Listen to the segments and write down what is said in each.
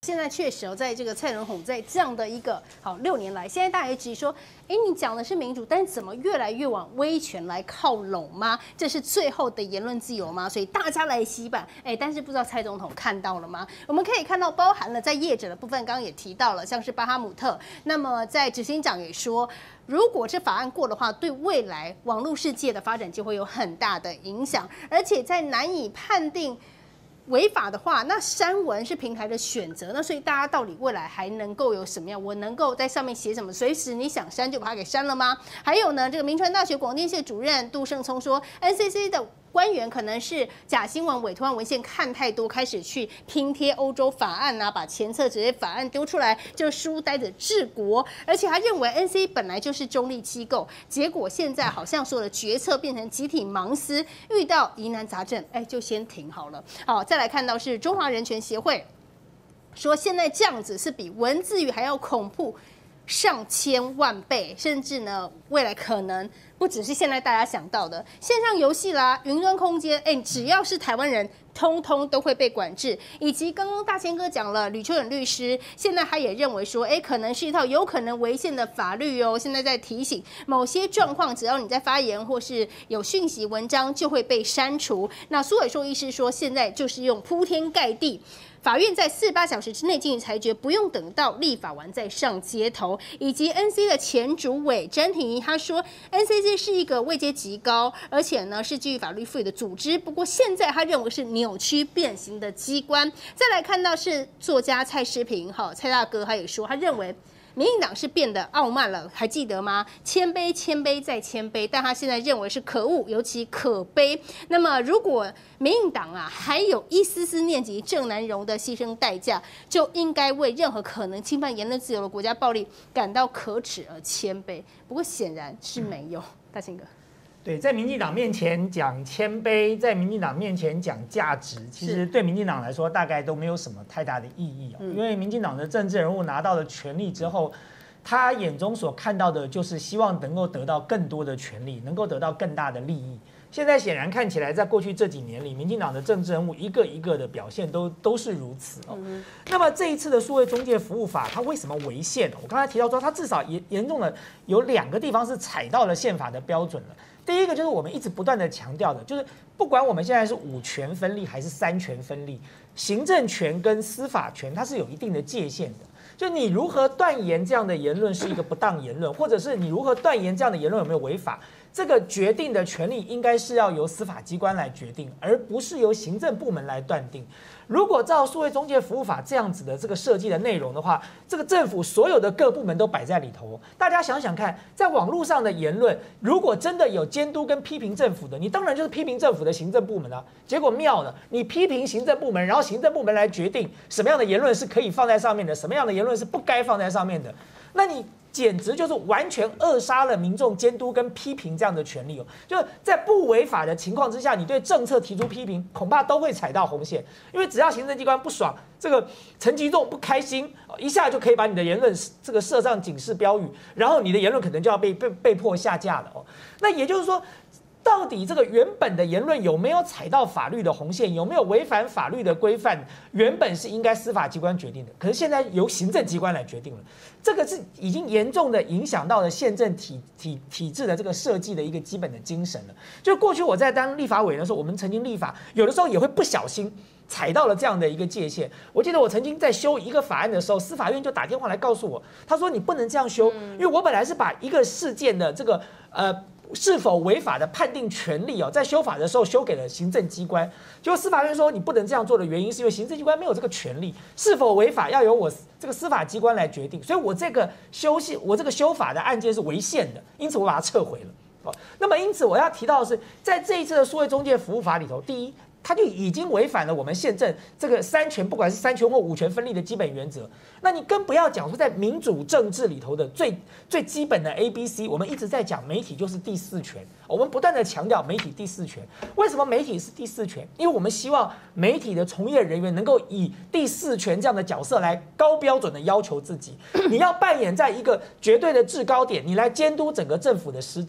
现在确实在这个蔡仁宏在这样的一个6年来，现在大家也质疑说，你讲的是民主，但是怎么越来越往威权来靠拢吗？这是最后的言论自由吗？所以大家来洗版，但是不知道蔡总统看到了吗？我们可以看到，包含了在业者的部分，刚刚也提到了，像是巴哈姆特，那么在执行长也说，如果这法案过的话，对未来网络世界的发展就会有很大的影响，而且在难以判定违法的话，那删文是平台的选择，那所以大家到底未来还能够有什么样？我能够在上面写什么？随时你想删就把它给删了吗？还有呢，这个民传大学广电系主任杜胜聪说 ，NCC 的官员可能是假新闻、伪图案文献看太多，开始去拼贴欧洲法案啊，把前册直接法案丢出来，就书呆子治国。而且他认为 NCC 本来就是中立机构，结果现在好像所有的决策变成集体盲思，遇到疑难杂症，就先停好了。好，再来看到是中华人权协会说，现在这样子是比文字狱还要恐怖上千万倍，甚至呢，未来可能不只是现在大家想到的线上游戏啦、云端空间，只要是台湾人，通通都会被管制。以及刚刚大千哥讲了，吕秋远律师现在他也认为说，可能是一套有可能违宪的法律哦。现在在提醒某些状况，只要你在发言或是有讯息文章，就会被删除。那苏伟硕医师说，现在就是用铺天盖地。法院在48小时之内进行裁决，不用等到立法完再上街头。以及 NC 的前主委詹婷怡他说 ，NCC 是一个位阶极高，而且呢是基于法律赋予的组织。不过现在他认为是扭曲变形的机关。再来看到是作家蔡诗平，蔡大哥他也说，他认为民进党是变得傲慢了，还记得吗？谦卑、谦卑再谦卑，但他现在认为是可恶，尤其可悲。那么，如果民进党还有一丝丝念及郑南榕的牺牲代价，就应该为任何可能侵犯言论自由的国家暴力感到可耻而谦卑。不过显然是没有，大庆哥。 对，在民进党面前讲谦卑，在民进党面前讲价值，其实对民进党来说大概都没有什么太大的意义因为民进党的政治人物拿到了权力之后，他眼中所看到的就是希望能够得到更多的权利，能够得到更大的利益。现在显然看起来，在过去这几年里，民进党的政治人物一个一个的表现都是如此那么这一次的数位中介服务法，它为什么违宪？我刚才提到说，它至少严重的有2个地方是踩到了宪法的标准了。第一个就是我们一直不断的强调的，就是不管我们现在是5权分立还是3权分立，行政权跟司法权它是有一定的界限的。就你如何断言这样的言论是一个不当言论，或者是你如何断言这样的言论有没有违法，这个决定的权利应该是要由司法机关来决定，而不是由行政部门来断定。如果照数位中介服务法这样子的这个设计的内容的话，这个政府所有的各部门都摆在里头。大家想想看，在网络上的言论，如果真的有监督跟批评政府的，你当然就是批评政府的行政部门啊。结果妙了，你批评行政部门，然后行政部门来决定什么样的言论是可以放在上面的，什么样的言论是不该放在上面的，那你简直就是完全扼杀了民众监督跟批评这样的权利就在不违法的情况之下，你对政策提出批评，恐怕都会踩到红线。因为只要行政机关不爽，这个陈吉仲不开心，一下就可以把你的言论这个设上警示标语，然后你的言论可能就要被迫下架了那也就是说，到底这个原本的言论有没有踩到法律的红线，有没有违反法律的规范，原本是应该司法机关决定的，可是现在由行政机关来决定了，这个是已经严重的影响到了宪政体制的这个设计的一个基本的精神了。就过去我在当立法委员的时候，我们曾经立法，有的时候也会不小心踩到了这样的一个界限。我记得我曾经在修一个法案的时候，司法院就打电话来告诉我，他说你不能这样修，因为我本来是把一个事件的这个是否违法的判定权利在修法的时候修给了行政机关，结果司法院说你不能这样做的原因是因为行政机关没有这个权利，是否违法要由我这个司法机关来决定，所以我这个修法的案件是违宪的，因此我把它撤回了。那么因此我要提到的是，在这一次的数位中介服务法里头，第一，它就已经违反了我们宪政这个3权，不管是3权或5权分立的基本原则。那你更不要讲说在民主政治里头的最基本的 ABC， 我们一直在讲媒体就是第4权，我们不断的强调媒体第4权。为什么媒体是第4权？因为我们希望媒体的从业人员能够以第4权这样的角色来高标准的要求自己，你要扮演在一个绝对的制高点，你来监督整个政府的施政。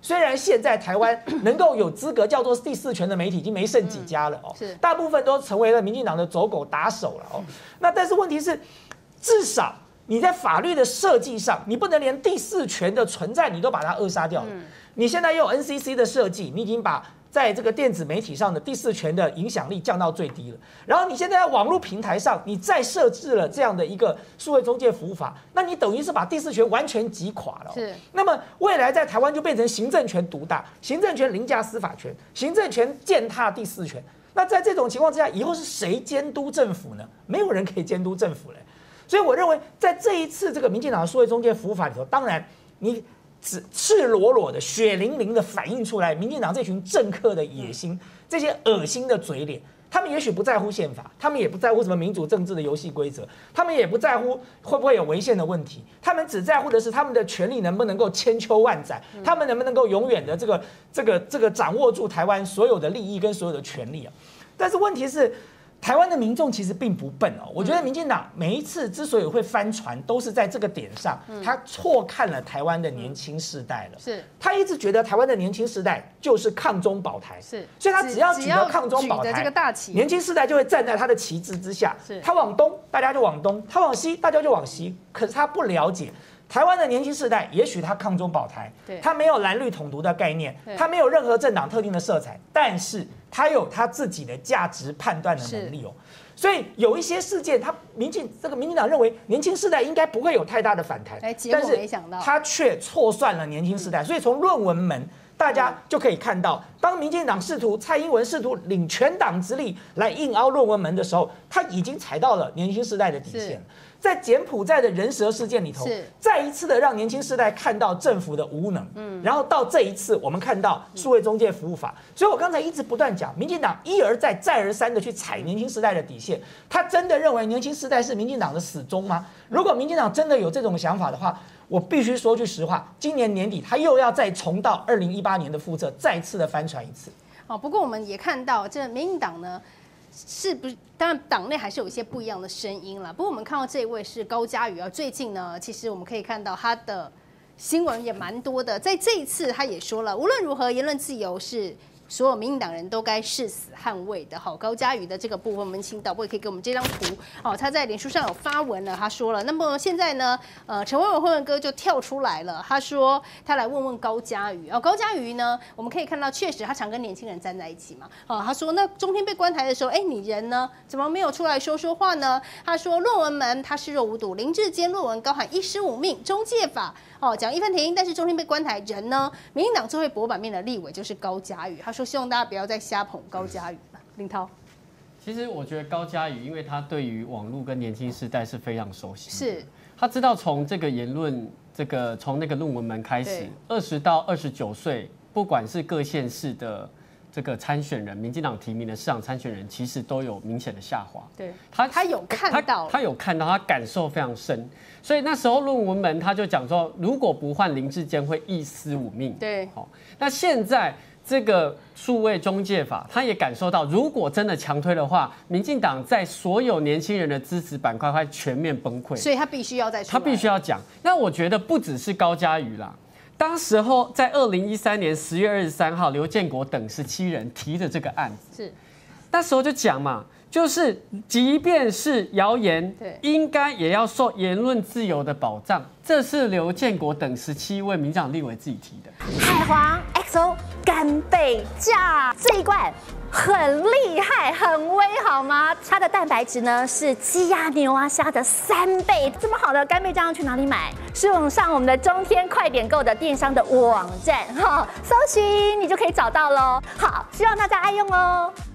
虽然现在台湾能够有资格叫做第四权的媒体已经没剩几家了哦，大部分都成为了民进党的走狗打手了哦。那但是问题是，至少你在法律的设计上，你不能连第四权的存在你都把它扼杀掉了。你现在又有 NCC 的设计，你已经把在这个电子媒体上的第四权的影响力降到最低了。然后你现在在网络平台上，你再设置了这样的一个数位中介服务法，那你等于是把第四权完全击垮了。是。那么未来在台湾就变成行政权独大，行政权凌驾司法权，行政权践踏第四权。那在这种情况之下，以后是谁监督政府呢？没有人可以监督政府了。所以我认为，在这一次这个民进党的数位中介服务法里头，当然你赤裸裸的、血淋淋的反映出来，民进党这群政客的野心，这些恶心的嘴脸。他们也许不在乎宪法，他们也不在乎什么民主政治的游戏规则，他们也不在乎会不会有违宪的问题，他们只在乎的是他们的权利能不能够千秋万载，他们能不能够永远的这个掌握住台湾所有的利益跟所有的权利啊。但是问题是，台湾的民众其实并不笨哦。我觉得民进党每一次之所以会翻船，都是在这个点上，他错看了台湾的年轻世代了。是，他一直觉得台湾的年轻世代就是抗中保台，是，所以他只要举了抗中保台这个大旗，年轻世代就会站在他的旗帜之下。是，他往东，大家就往东；他往西，大家就往西。可是他不了解。台湾的年轻世代，也许他抗中保台，他没有蓝绿统独的概念，他没有任何政党特定的色彩，但是他有他自己的价值判断的能力哦。所以有一些事件，民进党认为年轻世代应该不会有太大的反弹，但是他却错算了年轻世代。所以从论文门，大家就可以看到，当民进党蔡英文试图领全党之力来硬凹论文门的时候，他已经踩到了年轻世代的底线。在柬埔寨的人蛇事件里头，再一次的让年轻世代看到政府的无能，然后到这一次我们看到数位中介服务法，所以我刚才一直不断讲，民进党一而再再而三的去踩年轻世代的底线，他真的认为年轻世代是民进党的死忠吗？如果民进党真的有这种想法的话，我必须说句实话，今年年底他又要再重蹈2018年的覆辙，再次的翻船一次。 好，不过我们也看到这民进党呢。是不是？当然，党内还是有一些不一样的声音啦。不過我们看到这一位是高嘉瑜啊，最近呢，其实我们可以看到他的新闻也蛮多的。在这一次，他也说了，无论如何，言论自由是所有民进党人都该誓死捍卫的。好，高嘉瑜的这个部分，我们请导播也可以给我们这张图。好，他在脸书上有发文了，他说了，那么现在呢，陈慧文哥就跳出来了，他说他来问问高嘉瑜。高嘉瑜呢，我们可以看到，确实他常跟年轻人站在一起嘛。他说那中天被关台的时候，你人呢，怎么没有出来说话呢？他说论文门他视若无睹，林智坚论文高喊一尸五命，中介法讲义愤填膺，但是中天被关台，人呢，民进党最会博版面的立委就是高嘉瑜。他说希望大家不要再瞎捧高嘉瑜了。林涛， 其实我觉得高嘉瑜，因为他对于网络跟年轻世代是非常熟悉，是他知道从这个言论，从那个论文门开始，20到29岁，不管是各县市的这个参选人，民进党提名的市长参选人，其实都有明显的下滑。对，他有看到，他有看到，他感受非常深。所以那时候论文门他就讲说，如果不换林智坚，会一尸五命。对，好，那现在。这个数位中介法，他也感受到，如果真的强推的话，民进党在所有年轻人的支持板块会全面崩溃， 所以他必须要再出来， 他必须要讲。那我觉得不只是高嘉瑜啦，当时候在2013年10月23号，刘建国等17人提的这个案子，是那时候就讲嘛。就是即便是谣言，应该也要受言论自由的保障。这是刘建国等17位民进党立委自己提的。 海皇 XO 干贝酱这一罐很厉害，很威，好吗？它的蛋白质呢是鸡鸭牛啊虾的3倍。这么好的干贝酱要去哪里买？是上我们的中天快点购的电商的网站，搜寻你就可以找到喽。好，希望大家爱用哦。